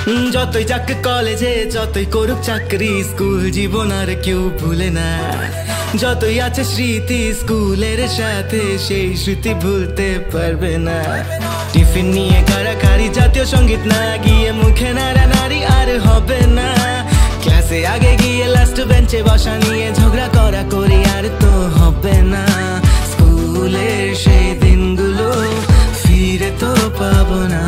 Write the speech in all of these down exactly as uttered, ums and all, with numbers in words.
যতই যাক কলেজে যতই করুক চাকরি স্কুল জীবন আর কেউ ভুলে না। যতই আছে স্মৃতি স্কুলের সাথে সেই স্মৃতি ভুলতে পারবে না। টিফিন নিয়ে কাড়াকাড়ি জাতীয় সঙ্গীত না গিয়ে মুখে নাড়ানাড়ি আর হবে না। ক্লাসে আগে গিয়ে লাস্ট বেঞ্চে বসা নিয়ে ঝগড়া করা করি আর তো হবে না। স্কুলের সেই দিনগুলো ফিরে তো পাবো না।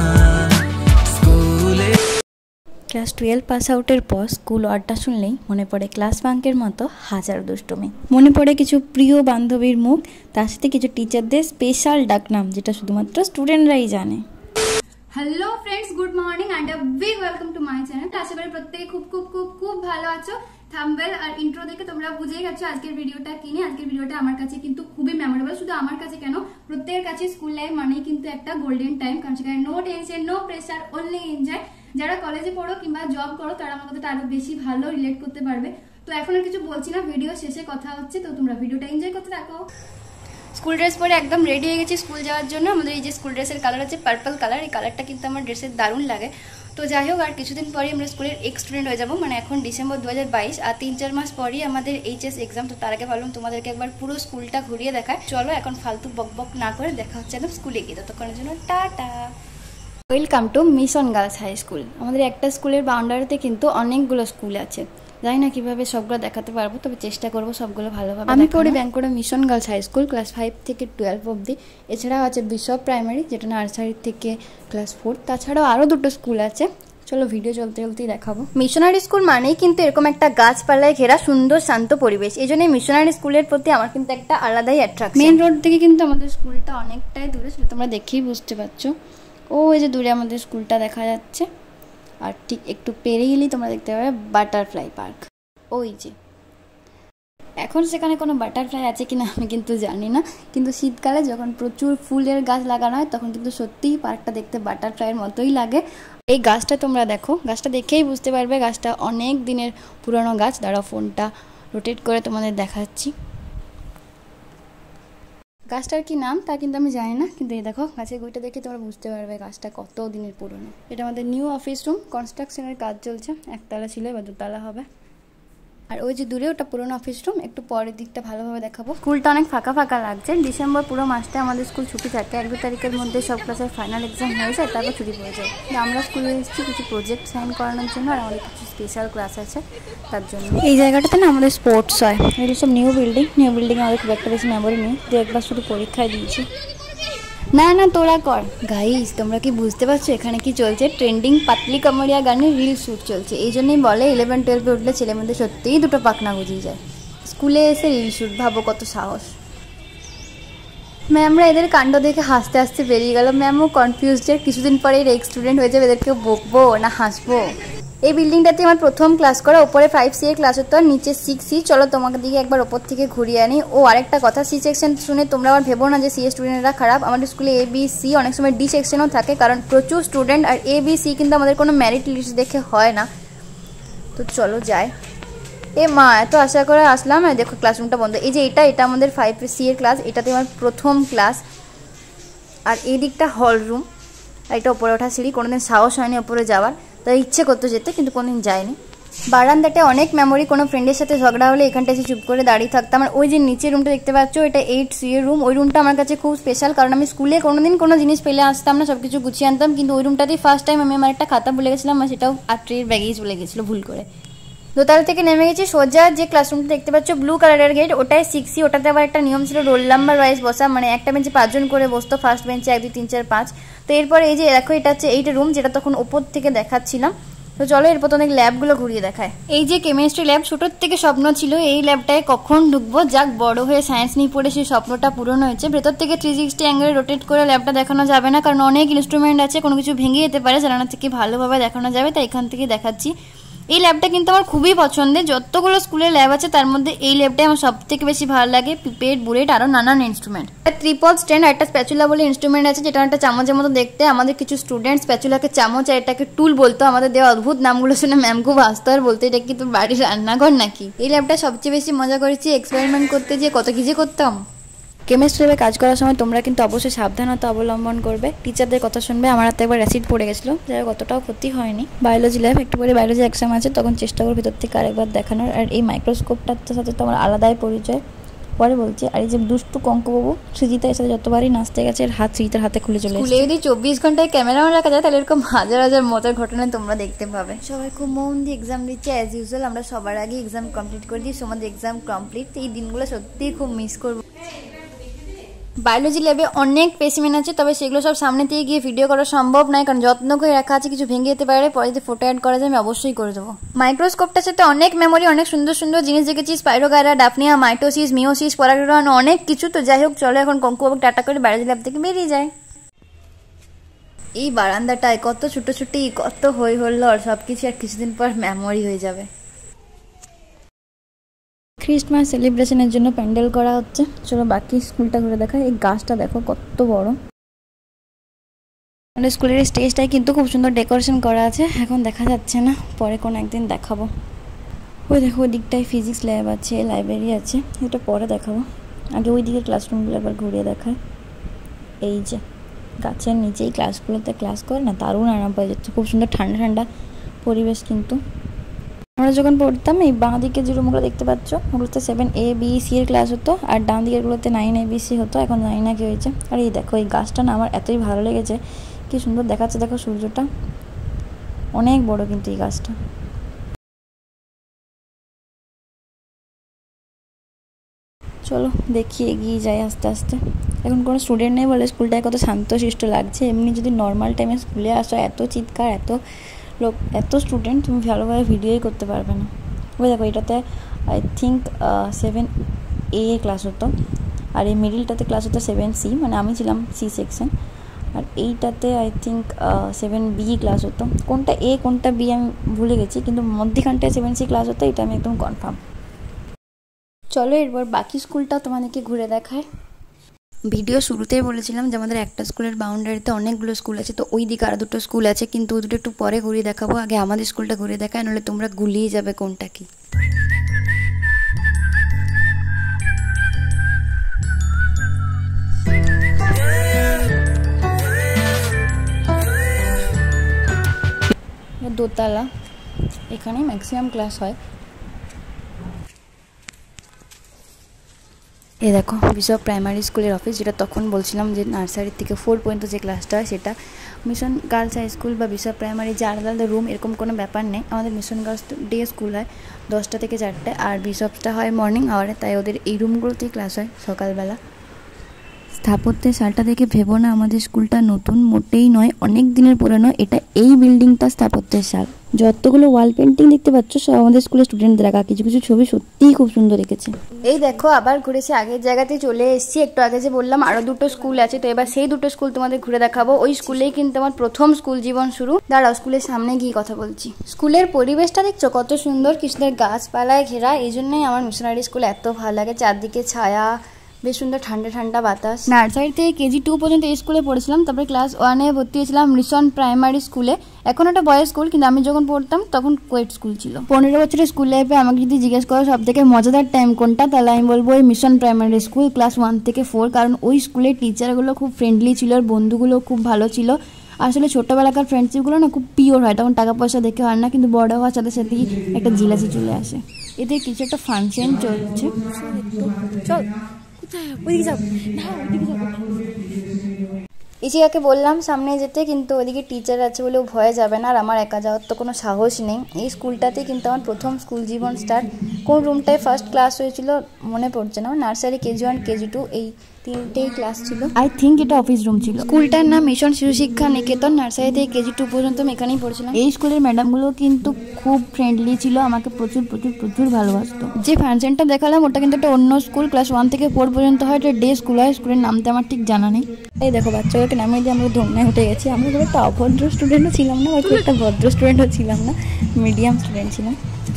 ক্লাস টুয়েলভ পাস আউটের পর স্কুল আড্ডা শুনলেই মনে পড়ে ক্লাস বাঙ্কের মতো হাজার দুষ্টুমি, মনে পড়ে কিছু প্রিয় বান্ধবীর মুখ, তার সাথে কিছু টিচারদের স্পেশাল ডাকনাম যেটা শুধুমাত্র স্টুডেন্টরাই জানে। Hello friends, good morning and a big welcome to my channel. আশা করি প্রত্যেকে খুব খুব খুব খুব ভালো আছো। থাম্বনেল আর ইন্ট্রো দেখে তোমরা বুঝেই গেছো আজকের ভিডিওটা কি নিয়ে। আজকের ভিডিওটা আমার কাছে কিন্তু খুবই মেমোরেবল, শুধু আমার কাছে কেন, প্রত্যেকের কাছে স্কুল লাইফ মানেই কিন্তু একটা গোল্ডেন টাইম, কারণ সেখানে no tension, no pressure, only enjoy. যারা কলেজে পড়ো কিংবা জব করো তারা আমার কথাটা আরো বেশি ভালো রিলেট করতে পারবে। তো এখন আর কিছু বলছি না, ভিডিও শেষে কথা হচ্ছে, তো তোমরা ভিডিওটা এনজয় করতে থাকো। স্কুল ড্রেস পরে একদম রেডি হয়ে গেছি স্কুল যাওয়ার জন্য। আমাদের এই যে স্কুল ড্রেসের কালার আছে পার্পল কালার, এই কালারটা কিন্তু আমার ড্রেসের দারুণ লাগে। তো যাই হোক, আর কিছুদিন পরে আমরা স্কুলের এক্স স্টুডেন্ট হয়ে যাবো, মানে এখন ডিসেম্বর দু হাজার বাইশ, আর তিন চার মাস পরই আমাদের এইচএস এক্সাম। তো তার আগে ভাবলাম তোমাদেরকে একবার পুরো স্কুলটা ঘুরিয়ে দেখায়। চলো এখন ফালতু বক বক না করে দেখা হচ্ছে একদম স্কুলে গিয়ে। ততক্ষণের জন্য tata. Welcome to mission girls high school. আমাদের একটা স্কুলের বাউন্ডারিতে কিন্তু অনেকগুলো স্কুল আছে, জানি না কিভাবে সবগুলো দেখাতে পারবো, তবে চেষ্টা করবো সবগুলো ভালোভাবে। আমি পড়ি Bankura mission girls high school, class five থেকে টুয়েলভ অবধি। এছাড়াও আছে বিশপ প্রাইমারি, যেটা নার্সারি থেকে ক্লাস ফোর। তাছাড়াও আরও দুটো স্কুল আছে, চলো ভিডিও চলতে চলতেই দেখাবো। মিশনারি স্কুল মানেই কিন্তু এরকম একটা গাছপালায় ঘেরা সুন্দর শান্ত পরিবেশ, এই জন্যই মিশনারি স্কুলের প্রতি আমার কিন্তু একটা আলাদাই অ্যাট্রাকশন। মেন রোড থেকে কিন্তু আমাদের স্কুলটা অনেকটাই দূরে, সেটা তোমরা দেখেই বুঝতে পারছো। ও এই যে দূরে আমাদের স্কুলটা দেখা যাচ্ছে, আর ঠিক একটু পেরিয়ে গেলেই তোমরা দেখতে পাবে বাটারফ্লাই পার্ক। ওই যে এখন সেখানে কোনো বাটারফ্লাই আছে কিনা আমি কিন্তু জানি না, কিন্তু শীতকালে যখন প্রচুর ফুলের গাছ লাগানো হয় তখন কিন্তু সত্যিই পার্কটা দেখতে বাটারফ্লাইয়ের মতোই লাগে। এই গাছটা তোমরা দেখো, গাছটা দেখেই বুঝতে পারবে গাছটা অনেক দিনের পুরনো গাছ। দাঁড়াও ফোনটা রোটেট করে তোমাদের দেখাচ্ছি। গাছটার কি নাম তা কিন্তু আমি জানি না, কিন্তু এই দেখো গাছের গুঁড়িটা দেখে তোমরা বুঝতে পারবে গাছটা কত দিনের পুরনো। এটা আমাদের নিউ অফিস রুম, কনস্ট্রাকশনের কাজ চলছে, একতলা ছিল এবার দুতলা হবে। আর ওই যে দূরে ওটা পুরোনো অফিস রুম, একটু পরের দিকটা ভালোভাবে দেখাবো। স্কুলটা অনেক ফাঁকা ফাঁকা লাগছে, ডিসেম্বর পুরো মাসটা আমাদের স্কুল ছুটি থাকে, এক দু তারিখের মধ্যে সব ক্লাসের ফাইনাল এক্সাম হয়ে যায়, তারপর ছুটি পড়ে যায়। আমরা স্কুলে এসেছি কিছু প্রজেক্ট সাইন করানোর জন্য, আর আমাদের কিছু স্পেশাল ক্লাস আছে তার জন্য। এই জায়গাটাতে না আমাদের স্পোর্টস হয়, এগুলো সব নিউ বিল্ডিং, নিউ বিল্ডিংয়ে আমাদের খুব একটা বেশি মেমোরি নেই, দু একবার শুধু পরীক্ষায় দিয়েছি। না না তোরা কর। গাইস তোমরা কি বুঝতে পারছো এখানে কি চলছে? ট্রেন্ডিং পাতলি কামড়িয়া গানের রিল শ্যুট চলছে। এই জন্যই বলে ইলেভেন টুয়েলভে উঠলে ছেলের মধ্যে সত্যিই দুটো পাখনা গুজিয়ে যায়। স্কুলে এসে রিল শ্যুট, ভাবো কত সাহস। ম্যামরা এদের কাণ্ড দেখে হাসতে হাসতে বেরিয়ে গেল। ম্যামও কনফিউজ যে কিছুদিন পরে এর এক্স স্টুডেন্ট হয়ে যাবে, এদেরকে বকবো না হাসবো। এই বিল্ডিংটাতে আমার প্রথম ক্লাস করা, ওপরে ফাইভ সি এর ক্লাস হতো আর নিচে সিক্স সি। চলো তোমাকে দিকে একবার ওপর থেকে ঘুরিয়ে আনি। ও আরেকটা কথা, সি সেকশন শুনে তোমরা আবার ভেবো না যে সি এর স্টুডেন্টরা খারাপ। আমাদের স্কুলে এ বি সি, অনেক সময় ডি সেকশনও থাকে, কারণ প্রচুর স্টুডেন্ট। আর এ বি সি কিন্তু আমাদের কোনো মেরিট লিস্ট দেখে হয় না। তো চলো যাই। এ মা এত আশা করে আসলাম, আর দেখো ক্লাসরুমটা বন্ধ। এই যে এটা এটা আমাদের ফাইভ সি এর ক্লাস, এটাতে আমার প্রথম ক্লাস। আর এই দিকটা হল রুম, আর এটা ওপরে ওঠা সিঁড়ি। কোনোদিন সাহস হয়নি ওপরে যাওয়ার, তাই ইচ্ছে করতে যেতে, কিন্তু কোনোদিন যায়নি। বারান্দাতে অনেক মেমোরি, কোনো ফ্রেন্ডের সাথে ঝগড়া হলে এখানটা এসে চুপ করে দাঁড়িয়ে থাকতাম। আর ওই যে নিচের রুমটা দেখতে পাচ্ছ, এটা এইট সি এর রুম। ওই রুমটা আমার কাছে খুব স্পেশাল, কারণ আমি স্কুলে কোনোদিন কোনো জিনিস ফেলে আসতাম না, সব কিছু গুছিয়ে আনতাম, কিন্তু ওই রুমটাতেই ফার্স্ট টাইম আমি আমার একটা খাতা ভুলে গেছিলাম, আর সেটাও আর ট্রের ব্যাগেই চলে গেছিলো ভুল করে। দোতলা থেকে নেমে গেছি সোজা, যে ক্লাসরুমটা দেখতে পাচ্ছ ব্লু কালারের গেট, ওটাই সিক্স সি। ওটাতে আবার একটা নিয়ম ছিল রোল নাম্বার ওয়াইজ বসা, মানে একটা বেঞ্চে পাঁচজন করে বসতো, ফার্স্ট বেঞ্চে এক দুই তিন চার পাঁচ। তো এরপরে এই যে দেখো এটা হচ্ছে এইট রুম, যেটা তখন ওপর থেকে দেখাচ্ছিলাম। তো চলো এরপর তো অনেক ল্যাবগুলো ঘুরিয়ে দেখায়। এই যে কেমিস্ট্রি ল্যাব, ছোটোর থেকে স্বপ্ন ছিল এই ল্যাবটায় কখন ঢুকবো, যাক বড় হয়ে সায়েন্স নিয়ে পড়ে সেই স্বপ্নটা পূরণ হয়েছে। ভেতর থেকে থ্রি সিক্সটি অ্যাঙ্গেলে রোটেট করে ল্যাবটা দেখানো যাবে না, কারণ অনেক ইনস্ট্রুমেন্ট আছে, কোনো কিছু ভেঙে যেতে পারে, জানানোর থেকে ভালোভাবে দেখানো যাবে, তাই এখান থেকে দেখাচ্ছি। এই ল্যাবটা কিন্তু আমার খুবই পছন্দের, যতগুলো স্কুলের ল্যাব আছে তার মধ্যে এই ল্যাবটাই আমার সব থেকে বেশি ভালো লাগে। পিপেট, বুলেট, আরও নানান ইনস্ট্রুমেন্ট। ত্রিপল স্ট্যান্ড আর একটা স্প্যাচুলা বলে ইনস্ট্রুমেন্ট আছে, যেটা একটা চামচের মতো দেখতে। আমাদের কিছু স্টুডেন্ট স্প্যাচুলাকে চামচ আর এটাকে টুল বলতো। আমাদের দেওয়া অদ্ভুত নামগুলো শুনে ম্যাম খুব হাসতো আর বলতে এটা কি তোর বাড়ির রান্নাঘর নাকি। এই ল্যাবটা সবচেয়ে বেশি মজা করেছি এক্সপেরিমেন্ট করতে, যে কত কিছু করতাম। কেমিস্ট্রি ল্যাবে কাজ করার সময় তোমরা কিন্তু অবশ্যই সাবধানতা অবলম্বন করবে, টিচারদের কথা শুনবে। আমার হাতে একবার অ্যাসিড পড়ে গেছিলো, যাই হোক অতটাও ক্ষতি হয়নি। বায়োলজি ল্যাব, একটু পরে বায়োলজি এক্সাম আছে, তখন চেষ্টা করবো ভিতর থেকে আরেকবার দেখানোর। আর এই মাইক্রোস্কোপটার সাথে তো আমার আলাদাই পরিচয়, পরে বলছি। আর এই যে দুষ্টু কঙ্কবাবু সৃজিতা, এর সাথে যতবারই নাচতে গেছে এর হাত সৃজিতার হাতে খুলে চলে এসেছে। যদি চব্বিশ ঘন্টায় ক্যামেরা রাখা যায় তাহলে এরকম হাজার হাজার মজার ঘটনা তোমরা দেখতে পাবে। সবাই খুব মন দিয়ে এক্সাম দিচ্ছে অ্যাজ ইউজুয়াল। আমরা সবার আগে এক্সাম কমপ্লিট করে দিই, আমাদের এক্সাম কমপ্লিট। এই দিনগুলো সত্যিই খুব মিস করবো। বায়োলজি ল্যাবে অনেক স্পেসিমেন আছে, তবে সেগুলো সব সামনে থেকে গিয়ে ভিডিও করা সম্ভব নয়, কারণ যত্ন করে রাখা আছে, কিছু ভেঙে যেতে পারে। পরে যদি ফটো অ্যাড করা যায় আমি অবশ্যই করে দেবো। মাইক্রোস্কোপটার সাথে অনেক মেমোরি, অনেক সুন্দর সুন্দর জিনিস দেখেছি, স্পাইরোগাইরা, ডাফনিয়া, মাইটোসিস, মিওসিস, পরাগরেণু, অনেক কিছু। তো যাই হোক, চলো এখন কঙ্কুবাবু টাটা করে বায়োলজি ল্যাব থেকে বেরিয়ে যায়। এই বারান্দাটায় কত ছুটোছুটি, কত হই হল্লোড়, সব কিছু আর কিছুদিন পর মেমোরি হয়ে যাবে। ক্রিসমাস সেলিব্রেশনের জন্য প্যান্ডেল করা হচ্ছে। চলো বাকি স্কুলটা ঘুরে দেখা। এই গাছটা দেখো কত বড়। আমাদের স্কুলের স্টেজটাই কিন্তু খুব সুন্দর ডেকোরেশন করা আছে, এখন দেখা যাচ্ছে না, পরে কোনো একদিন দেখাবো। ওই দেখো ওই দিকটায় ফিজিক্স ল্যাব আছে, লাইব্রেরি আছে, এটা পরে দেখাবো। আগে ওই দিকে ক্লাসরুমগুলো একবার ঘুরিয়ে দেখায়। এই যে গাছের নিচেই ক্লাসগুলোতে ক্লাস করে না, দারুণ আরাম পাওয়া যাচ্ছে, খুব সুন্দর ঠান্ডা ঠান্ডা পরিবেশ। কিন্তু আমরা যখন পড়তাম এই বাঁ দিকে যে রুমগুলো দেখতে পাচ্ছ, ওগুলোতে সেভেন এ বি সি এর ক্লাস হতো, আর ডান দিকেরগুলোতে নাইন এ বি সি হতো। এখন জানি না কি হয়েছে। আর এই দেখো এই গাছটা না আমার এতই ভালো লেগেছে, কি সুন্দর দেখাচ্ছে দেখো, সূর্যটা অনেক বড় কিন্তু এই গাছটা। চলো দেখি এগিয়ে যাই আস্তে আস্তে। এখন কোনো স্টুডেন্ট নেই বলে স্কুলটায় কত শান্তশিষ্ট লাগছে। এমনি যদি নর্মাল টাইমে স্কুলে আসো, এত চিৎকার, এত লোক, এত স্টুডেন্ট, তুমি ভালোভাবে ভিডিওই করতে পারবে না। ওই দেখো এটাতে I think seven A class হতো, আর এই মিডিলটাতে ক্লাস হতো সেভেন সি, মানে আমি ছিলাম সি সেকশন। আর এইটাতে I think seven B class হতো। কোনটা এ কোনটা বি আমি ভুলে গেছি, কিন্তু মধ্যখানটায় সেভেন সি ক্লাস হতো, এটা আমি একদম কনফার্ম। চলো এরপর বাকি স্কুলটাও তোমাদেরকে ঘুরে দেখায়। ভিডিও শুরুতেই বলেছিলাম যে আমাদের একটা স্কুলের বাউন্ডারিতে অনেকগুলো স্কুল আছে, তো ওই দিকে আরও দুটো স্কুল আছে, কিন্তু ওই দুটো একটু পরে ঘুরিয়ে দেখাবো। আগে আমাদের স্কুলটা ঘুরে দেখায়, নাহলে তোমরা গুলিয়ে যাবে কোনটা কি। দোতলা, এখানে ম্যাক্সিমাম ক্লাস হয়। এই দেখো বিশপ প্রাইমারি স্কুলের অফিস, যেটা তখন বলছিলাম যে নার্সারি থেকে ফোর পর্যন্ত যে ক্লাসটা হয় সেটা। মিশন গার্লস হাই স্কুল বা বিশপ প্রাইমারি যে আলাদা আলাদা রুম এরকম কোনো ব্যাপার নেই। আমাদের মিশন গার্লস ডে স্কুল হয় দশটা থেকে চারটে, আর বিশপটা হয় মর্নিং আওয়ারে, তাই ওদের এই রুমগুলোতেই ক্লাস হয় সকালবেলা। স্থাপত্যের সালটা দেখে ভেবো না আমাদের স্কুলটা নতুন, মোটেই নয়, অনেক দিনের পুরনো। এটা এই বিল্ডিংটা স্থাপত্যের সাল। যতগুলো ওয়াল পেন্টিং দেখতে পাচ্ছ সব আমাদের স্কুলের স্টুডেন্টদের আঁকা, কিছু কিছু ছবি সত্যিই খুব সুন্দর এঁকেছে। এই দেখো আবার ঘুরেছি, আগের জায়গাতেই চলে এসেছি। একটু আগে যে বললাম আরো দুটো স্কুল আছে, তো এবার সেই দুটো স্কুল তোমাদের ঘুরে দেখাবো। ওই স্কুলেই কিন্তু আমার প্রথম স্কুল জীবন শুরু। দাঁড়াও স্কুলের সামনে গিয়ে কথা বলছি। স্কুলের পরিবেশটা দেখছো কত সুন্দর, কি সুন্দর গাছপালায় ঘেরা। এই জন্যই আমার মিশনারি স্কুল এত ভালো লাগে, চারদিকে ছায়া, বেশ সুন্দর ঠান্ডা ঠান্ডা বাতাস। নার্সারি থেকে কেজি টু পর্যন্ত এই স্কুলে পড়েছিলাম, তারপরে ক্লাস ওয়ানে ভর্তি হয়েছিলাম মিশন প্রাইমারি স্কুলে। এখন একটা বয়েজ স্কুল, কিন্তু আমি যখন পড়তাম তখন কোয়েট স্কুল ছিল। পনেরো বছরের স্কুল লাইফে আমাকে যদি জিজ্ঞেস করো সব থেকে মজাদার টাইম কোনটা, তাহলে আমি বলবো ওই mission primary school class one থেকে ফোর, কারণ ওই স্কুলের টিচারগুলো খুব ফ্রেন্ডলি ছিল, আর বন্ধুগুলো খুব ভালো ছিল। আসলে ছোটবেলাকার ফ্রেন্ডশিপগুলো না খুব পিওর হয়, তখন টাকা পয়সা দেখে হয় না, কিন্তু বড় হওয়ার সাথে সাথেই একটা জিলাসি চলে আসে। এতে কিছু একটা ফাংশন চলছে, চল ইচিকাকে বললাম সামনে যেতে, কিন্তু ওইদিকে টিচার আছে বলেও ভয়ে যাবে না, আর আমার একা যাওয়ার তো কোনো সাহস নেই। এই স্কুলটাতেই কিন্তু আমার প্রথম স্কুল জীবন স্টার্ট। কোন রুমটায় ফার্স্ট ক্লাস হয়েছিল মনে পড়ছে না, nursery KG one KG two এই তিনটেই ক্লাস ছিল। আই থিঙ্ক এটা অফিস রুম ছিল। স্কুলটার নাম মিশন শিশু শিক্ষা নিকেতন। নার্সারি থেকে কেজি টু পর্যন্ত আমি এখানেই পড়ছিলাম। এই স্কুলের ম্যাডামগুলো কিন্তু খুব ফ্রেন্ডলি ছিল, আমাকে প্রচুর প্রচুর প্রচুর ভালোবাসতো। যে ফাংশনটা দেখালাম ওটা কিন্তু একটা অন্য স্কুল, ক্লাস ওয়ান থেকে ফোর পর্যন্ত হয়, এটা ডে স্কুল হয়। স্কুলের নামটা আমার ঠিক জানা নেই। এই দেখো বাচ্চাগুলোকে নামিয়ে দিয়ে আমরা ধন্যায় উঠে গেছি। আমরা খুব একটা অভদ্র স্টুডেন্টও ছিলাম না, খুব একটা ভদ্র স্টুডেন্টও ছিলাম না, মিডিয়াম স্টুডেন্ট ছিলাম।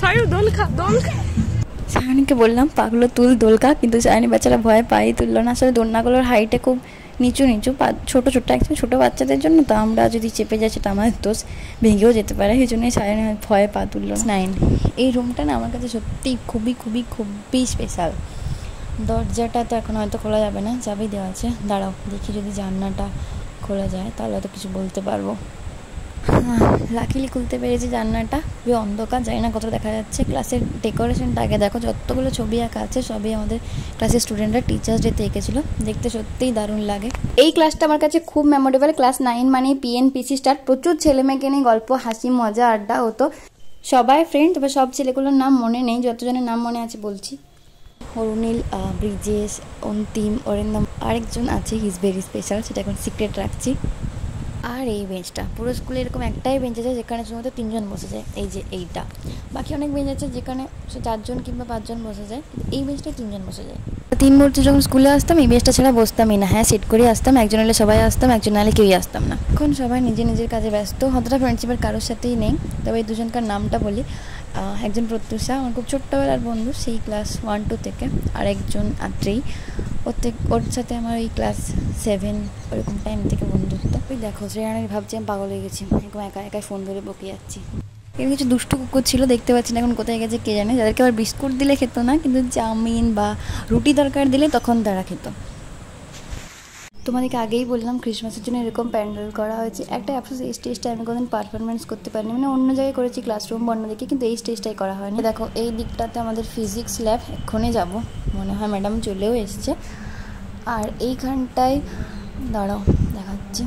সায়নীকে বললাম পাগলো তুল দোলকা, কিন্তু সায়নী বাচ্চারা ভয় পাই তুললো না। আসলে দোলনাগুলোর হাইটে খুব নিচু নিচু, ছোটো ছোটো একদম ছোটো বাচ্চাদের জন্য, তো আমরা যদি চেপে যাই সেটা আমাদের দোষ, ভেঙেও যেতে পারে, সেই জন্যই সায়নী ভয়ে পা তুললো। নাইন এই রুমটা না আমার কাছে সত্যি খুবই খুবই খুবই স্পেশাল। দরজাটা তো এখন হয়তো খোলা যাবে না, চাবি দেওয়া আছে। দাঁড়াও দেখি যদি জানলাটা খোলা যায় তাহলে তো কিছু বলতে পারবো। লাকিলি খুলতে পেরেছি জানলাটা। খুবই অন্ধকার, জানি না কতটা দেখা যাচ্ছে। ক্লাসের ডেকোরেশনটা আগে দেখো, যতগুলো ছবি আঁকা আছে সবই আমাদের ক্লাসের স্টুডেন্টরা টিচার্স ডেতে এঁকেছিলো। দেখতে সত্যিই দারুণ লাগে। এই ক্লাসটা আমার কাছে খুব মেমোরেবল। ক্লাস নাইন মানে পিএনপিসি স্টার্ট। প্রচুর ছেলে মেয়েকে নিয়ে গল্প, হাসি, মজা, আড্ডা হতো। সবাই ফ্রেন্ড, তবে সব ছেলেগুলোর নাম মনে নেই। যতজনের নাম মনে আছে বলছি। অরুণিল, ব্রিজেশ, অন্তিম, অরিন্দম, আরেকজন আছে, হি ইজ ভেরি স্পেশাল, সেটা এখন সিক্রেট রাখছি। আর এই বেঞ্চটা, পুরো স্কুলে এরকম একটাই বেঞ্চ আছে যেখানে শুধুমাত্র তিনজন বসে যায়, এই যে এইটা। বাকি অনেক বেঞ্চ আছে যেখানে চারজন কিংবা পাঁচজন বসে যায়, এই বেঞ্চটায় তিনজন বসে যায়। তিন মুহূর্তে যখন স্কুলে আসতাম এই বেঞ্চটা ছাড়া বসতামই না। হ্যাঁ, সেট করে আসতাম, একজন হলে সবাই আসতাম, একজন হলে কেউই আসতাম না। এখন সবাই নিজের নিজের কাজে ব্যস্ত, অতটা ফ্রেন্ডশিপের কারোর সাথেই নেই। তবে এই দুজনকার নামটা বলি। একজন প্রত্যুষা, আমার খুব ছোট্টবেলার বন্ধু, সেই ক্লাস ওয়ান টু থেকে। আর একজন আত্রেই, ওর থেকে ওর সাথে আমার এই ক্লাস সেভেন ওরকম টাইম থেকে বন্ধুত্ব। ওই দেখো শ্রেয়ানের, ভাবছি আমি পাগল হয়ে গেছি, এরকম একা একাই ফোন ধরে বকে যাচ্ছি। এর কিছু দুষ্টু কুকুর ছিল, দেখতে পাচ্ছি না এখন কোথায় গেছে কে জানে। যাদেরকে আবার বিস্কুট দিলে খেত না, কিন্তু চাউমিন বা রুটি তরকারি দিলে তখন তারা খেত। তোমাদেরকে আগেই বললাম ক্রিসমাসের জন্য এরকম প্যান্ডেল করা হয়েছে। একটা অ্যাফসোস, এই স্টেজটা আমি কোনোদিন পারফরমেন্স করতে পারিনি, মানে অন্য জায়গায় করেছি ক্লাসরুম বন্ধ দেখে, কিন্তু এই স্টেজটাই করা হয়নি। দেখো এই দিকটাতে আমাদের ফিজিক্স ল্যাব, এক্ষুনি যাব, মনে হয় ম্যাডাম চলেও এসছে। আর এইখানটায় দাঁড়াও দেখাচ্ছি,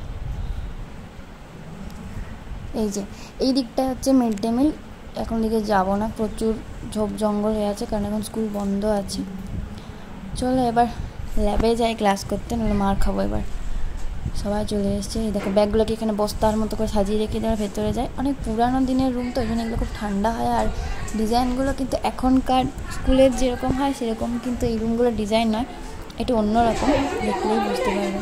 এই যে এই দিকটা হচ্ছে মিড ডে মিল। এখন দিকে যাবো না, প্রচুর ঝোপ জঙ্গল হয়ে আছে কারণ এখন স্কুল বন্ধ আছে। চলো এবার ল্যাবে যাই ক্লাস করতে, নাহলে মার খাবো। এবার সবাই চলে এসছে। এই দেখো ব্যাগগুলোকে এখানে বস্তার মতো করে সাজিয়ে রেখে দেওয়ার, ভেতরে যায়। অনেক পুরানো দিনের রুম তো, ওই জন্য এগুলো খুব ঠান্ডা হয়। আর ডিজাইনগুলো কিন্তু এখনকার স্কুলের যেরকম হয় সেরকম কিন্তু এই রুমগুলোর ডিজাইন নয়, একটু অন্যরকম, দেখলেই বুঝতে পারবে।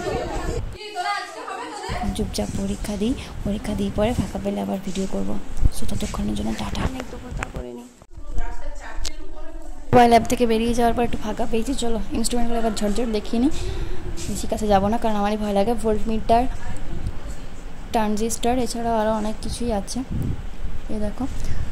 চুপচাপ পরীক্ষা দিই, পরীক্ষা দিয়ে পরে ফাঁকা পেলে আবার ভিডিও করবো। সো ততক্ষণের জন্য টাটা। মোবাইল ল্যাব থেকে বেরিয়ে যাওয়ার পর একটু ফাঁকা পেয়েছি। চলো ইনস্ট্রুমেন্টগুলো এবার ঝরঝর দেখিয়ে নিই। বেশি কাছে যাবো না কারণ আমারই ভয় লাগে। ভোল্ট মিটার, ট্রানজিস্টার, এছাড়াও আরও অনেক কিছুই আছে, এই দেখো।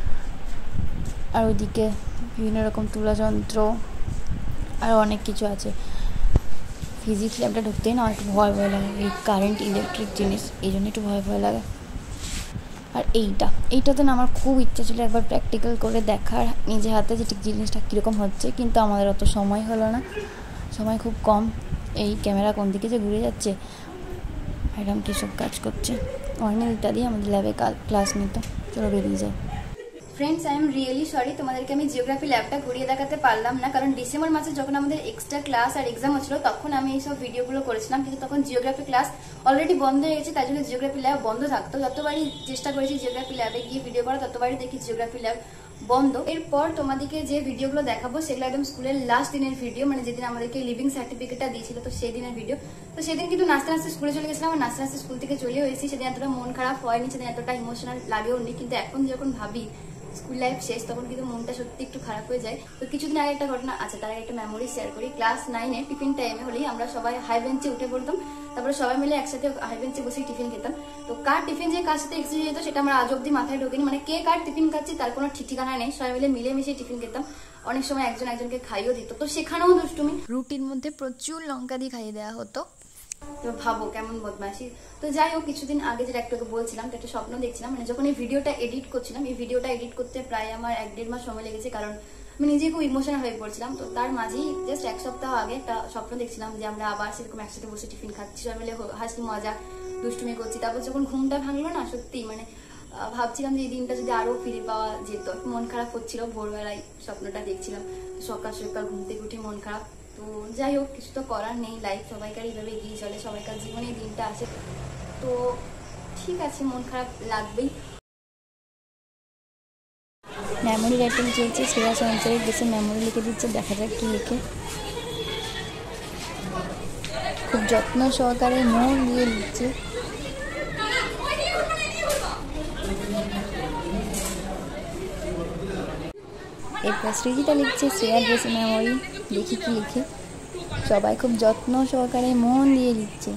আর ওইদিকে বিভিন্ন রকম তুলা যন্ত্র, আরও অনেক কিছু আছে। ফিজিক্স ল্যাবটা ঢুকতেই না একটু ভয় ভয় লাগে, এই কারেন্ট ইলেকট্রিক জিনিস, এই জন্য একটু ভয় ভয় লাগে। আর এইটা এইটাতে না আমার খুব ইচ্ছা ছিল একবার প্র্যাকটিক্যাল করে দেখার নিজে হাতে যে ঠিক জিনিসটা কীরকম হচ্ছে, কিন্তু আমাদের অত সময় হলো না, সময় খুব কম। এই ক্যামেরা কোন দিকে যে ঘুরে যাচ্ছে, ম্যাডাম কী সব কাজ করছে, অনেক ইত্যাদি আমাদের ল্যাবে ক্লাস নিত। চলো বেরিয়ে যায়। Friends, I am really sorry, তোমাদেরকে আমি জিওগ্রাফি ল্যাবটা ঘুরিয়ে দেখাতে পারলাম না, কারণ ডিসেম্বর মাসে যখন আমাদের এক্সট্রা ক্লাস আর এক্সাম হচ্ছিল তখন আমি এইসব ভিডিওগুলো করেছিলাম, কিন্তু তখন জিওগ্রাফি ক্লাস অলরেডি বন্ধ হয়ে গেছে, তাই জন্য জিওগ্রাফি ল্যাব বন্ধ থাকতো। যতবারই চেষ্টা করেছি জিওগ্রাফি ল্যাবে গিয়ে ভিডিও করা, ততবারই দেখি জিওগ্রাফি ল্যাব বন্ধ। এরপর তোমাদেরকে যে ভিডিওগুলো দেখাবো সেগুলো একদম স্কুলের লাস্ট দিনের ভিডিও, মানে যেদিন আমাদেরকে লিভিং সার্টিফিকেটটা দিয়েছিল, তো সেই দিনের ভিডিও। তো সেদিন কিন্তু নাচতে নাচতে স্কুলে চলে গেছিলাম, আর নাচতে নাচতে স্কুল থেকে চলেও এসেছি। সেদিন এতটা মন খারাপ হয়নি, সেদিন এতটা ইমোশনাল লাগেও নি, কিন্তু এখন যখন ভাবি স্কুল লাইফ শেষ তখন কিন্তু মনটা সত্যি একটু খারাপ হয়ে যায়। তো কিছুদিন আগে একটা ঘটনা আছে, তার আগে একটা মেমোরি শেয়ার করি। ক্লাস নাইনে টিফিন টাইমে হলেই আমরা সবাই হাই বেঞ্চে উঠে পড়তাম, তারপরে সবাই মিলে একসাথে হাই বেঞ্চে বসে টিফিন খেতাম। তো কার টিফিন যে কার সাথে এক্সচেঞ্জ যেত সেটা আমরা আজ অব্দি মাথায় ঢোকেনি, মানে কে কার টিফিন খাচ্ছি তার কোনো ঠিক ঠিকানা নেই। সবাই মিলে মিলেমিশে টিফিন খেতাম, অনেক সময় একজন একজনকে খাইও দিত। তো সেখানেও দুষ্টুমি, রুটির মধ্যে প্রচুর লঙ্কা দিয়ে খাইয়ে দেওয়া হতো। তো ভাবো কেমন বদমাশি। তো যাই হোক, কিছুদিন আগে যেটা একটু বলছিলাম, তো একটা স্বপ্ন দেখছিলাম, মানে যখন এই ভিডিওটা এডিট করছিলাম, এই ভিডিওটা এডিট করতে প্রায় আমার এক দেড় মাস সময় লেগেছে, কারণ আমি নিজেই খুব ইমোশনাল হয়ে পড়ছিলাম। তো তার মাঝেই জাস্ট এক সপ্তাহ আগে একটা স্বপ্ন দেখছিলাম যে আমরা আবার সেরকম একসাথে বসে টিফিন খাচ্ছি, সবাই মিলে হাসি মজা দুষ্টুমি করছি। তারপর যখন ঘুমটা ভাঙলো না, সত্যি মানে ভাবছিলাম যে এই দিনটা যদি আরো ফিরে পাওয়া যেত। মন খারাপ হচ্ছিল, ভোরবেলায় স্বপ্নটা দেখছিলাম, সকাল সকাল ঘুম থেকে উঠে মন খারাপ। তো যাই হোক, কিছু তো করার নেই, লাইফ সবাইকার এইভাবে এগিয়ে চলে, সবাইকার জীবনে এই দিনটা আসে। তো ঠিক আছে, মন খারাপ লাগবেই। মেমোরি রাইটিং চলছে, শ্রেয়া সঞ্চারিক দেশে মেমোরি লিখে দিচ্ছে, দেখা যাক কি লিখে। খুব যত্ন সহকারে মন দিয়ে লিখছে। এরপর সৃজিতা লিখছে শ্রেয়ার ড্রেসে মেমোরি, দেখি কি লিখে। সবাই খুব যত্ন সহকারে মন দিয়ে লিখছে।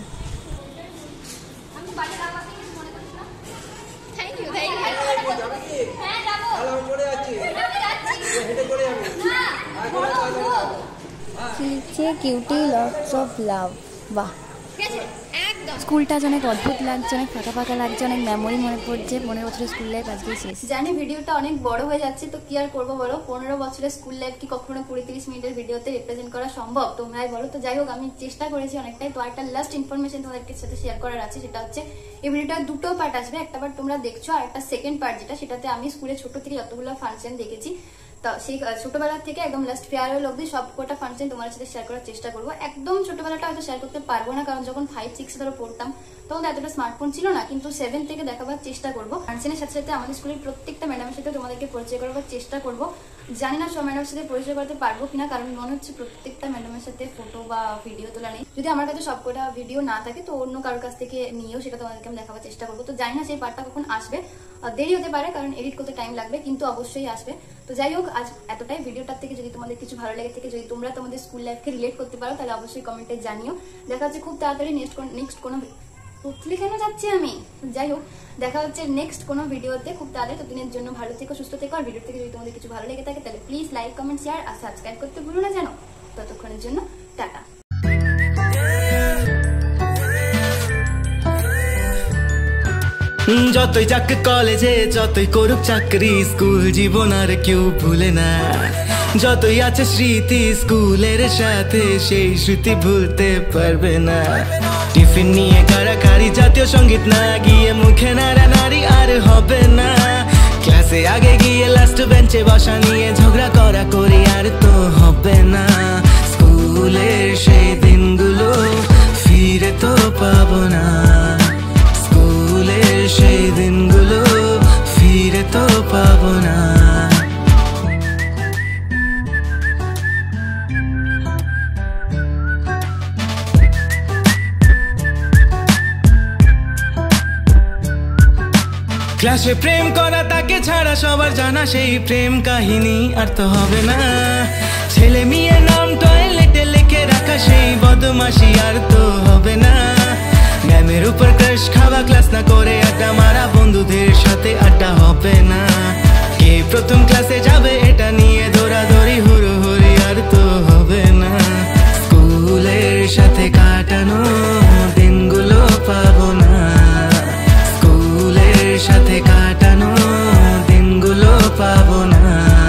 লিখেছে কিউটি লটস অফ লাভ। বাহ, স্কুলটা অনেক অদ্ভুত লাগছে, অনেক ফাঁকা ফাঁকা লাগছে, অনেক মেমোরি মনে পড়ছে। পনেরো বছরের স্কুল লাইফ আজকে শেষ। জানি ভিডিওটা অনেক বড় হয়ে যাচ্ছে, তো কি আর করবো বলো, পনেরো বছরের স্কুল লাইফ কি কখনো কুড়ি তিরিশ মিনিটের ভিডিওতে রিপ্রেজেন্ট করা সম্ভব? তোমরাই বলো। তো যাই হোক, আমি চেষ্টা করেছি অনেকটাই। তো একটা লাস্ট ইনফরমেশন তোমাদেরকে সাথে শেয়ার করার আছে, সেটা হচ্ছে এই ভিডিওটা দুটো পার্ট আসবে। একটা পার্ট তোমরা দেখছো, আর একটা সেকেন্ড পার্ট যেটা, সেটাতে আমি স্কুলে ছোট থেকে যতগুলো ফাংশন দেখেছি, তো সেই ছোটবেলা থেকে একদম লাস্ট ফেয়ারওয়েল অব্দি সব কটা ফাংশন তোমার সাথে শেয়ার করার চেষ্টা করবো। একদম ছোটবেলাটা হয়তো শেয়ার করতে পারবো না, কারণ যখন ফাইভ সিক্স ধরো পড়তাম তখন এতটা স্মার্টফোন ছিল না, কিন্তু সেভেন থেকে দেখাবার চেষ্টা করবো। ফাংশনের সাথে সাথে আমাদের স্কুলের প্রত্যেকটা ম্যাডামের সাথে তোমাদেরকে পরিচয় করাবার চেষ্টা করবো। জানি না সব ম্যাডামের সাথে পরিচয় করতে পারবো কিনা, কারণ মনে হচ্ছে প্রত্যেকটা ম্যাডামের সাথে ফটো বা ভিডিও তোলা নেই। যদি আমার কাছে সবকটা ভিডিও না থাকে, তো অন্য কারোর কাছ থেকে নিয়েও সেটা তোমাদেরকে আমি দেখাবার চেষ্টা করবো। তো জানি না সেই পার্টটা কখন আসবে, দেরি হতে পারে কারণ এডিট করতে টাইম লাগবে, কিন্তু অবশ্যই আসবে। তো যাই হোক, আজ এতটাই। ভিডিওটার থেকে যদি তোমাদের কিছু ভালো লেগে থাকে, যদি তোমরা তোমাদের স্কুল লাইফকে রিলেট করতে পারো, তাহলে অবশ্যই কমেন্টে জানিও। দেখা হচ্ছে খুব তাড়াতাড়ি নেক্সট নেক্সট কোনো পুতলি কেন যাচ্ছি আমি। যাই হোক, দেখা হচ্ছে নেক্সট কোনো ভিডিওতে খুব তাড়াতাড়ি। তো দিনের জন্য ভালো থেকো, সুস্থ থেকো। আর ভিডিও থেকে যদি তোমাদের কিছু ভালো লেগে থাকে, তাহলে প্লিজ লাইক কমেন্ট শেয়ার আর সাবস্ক্রাইব করতে ভুলো না যেন। ততক্ষণের জন্য টাটা। যতই যাক কলেজে, যতই করুক চাকরি, স্কুল জীবন আর কেউ ভুলে না। যতই আছে স্মৃতি স্কুলের সাথে, সেই স্মৃতি ভুলতে পারবে না। টিফিন নিয়ে কাড়াকাড়ি, জাতীয় সঙ্গীত না গিয়ে মুখে নাড়ানাড়ি আর হবে না। ক্লাসে আগে গিয়ে লাস্ট বেঞ্চে বসা নিয়ে ঝগড়া করা করি আর তো হবে না। স্কুলের সেই দিনগুলো ফিরে তো পাবো না, স্কুলের সেই দিনগুলো ফিরে তো পাবো না। ক্লাসে প্রেম করা তাকে ছাড়া সবার জানা, সেই প্রেম কাহিনী আর তো হবে না। ছেলে মেয়ে নাম টয়লেটে লিখে রাখা, সেই বদমাশি আর তো হবে না। ম্যামের উপর ক্রাশ খাওয়া, ক্লাস না করে আড্ডা মারা, বন্ধুদের সাথে আড্ডা হবে না। কে প্রথম ক্লাসে যাবে এটা নিয়ে দৌড়াদৌড়ি হুড়োহুড়ি আর তো হবে না। স্কুলের সাথে কাটানো দিনগুলো পাবো না, স্কুলের সাথে কাটানো দিনগুলো পাবো না।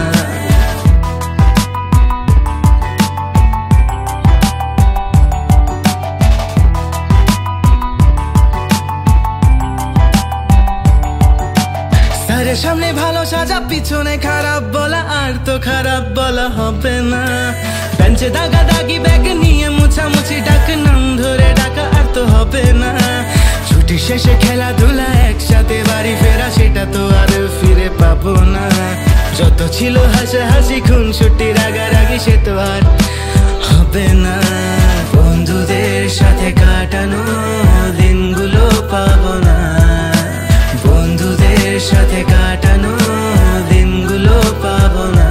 স্যারের সামনে ভালো সাজা, পিছনে খারাপ বলা আর তো খারাপ বলা হবে না। বেঞ্চে দাগা দাগি, ব্যাগ নিয়ে মুছামুছি, ডাক নাম ধরে ডাকা আর তো হবে না। ছুটি শেষে খেলাধুলা, একসাথে বাড়ি ফেরা, সেটা তো আর ফিরে পাবো না। যত ছিল হাসাহাসি, খুনসুটি রাগারাগি, সে তো আর হবে না। বন্ধুদের সাথে কাটানো দিনগুলো পাবো না, বন্ধুদের সাথে কাটানো দিনগুলো পাবো না।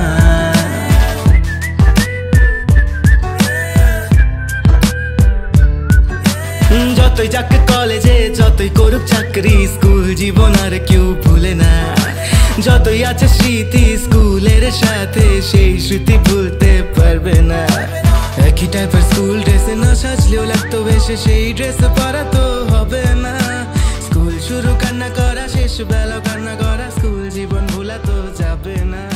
যতই যাক কলেজে, যতই করুক চাকরি, স্কুল জীবন আর কেউ ভুলে না। যতই আছে স্মৃতি স্কুলের সাথে, সেই স্মৃতি ভুলতে পারবে না। একই টাইপের স্কুল ড্রেসে না সাজলেও লাগতো বেশি, সেই ড্রেস পরা তো হবে না। স্কুল শুরু কান্না করা, শেষ বেলা কান্না করা, স্কুল জীবন ভোলা তো যাবে না।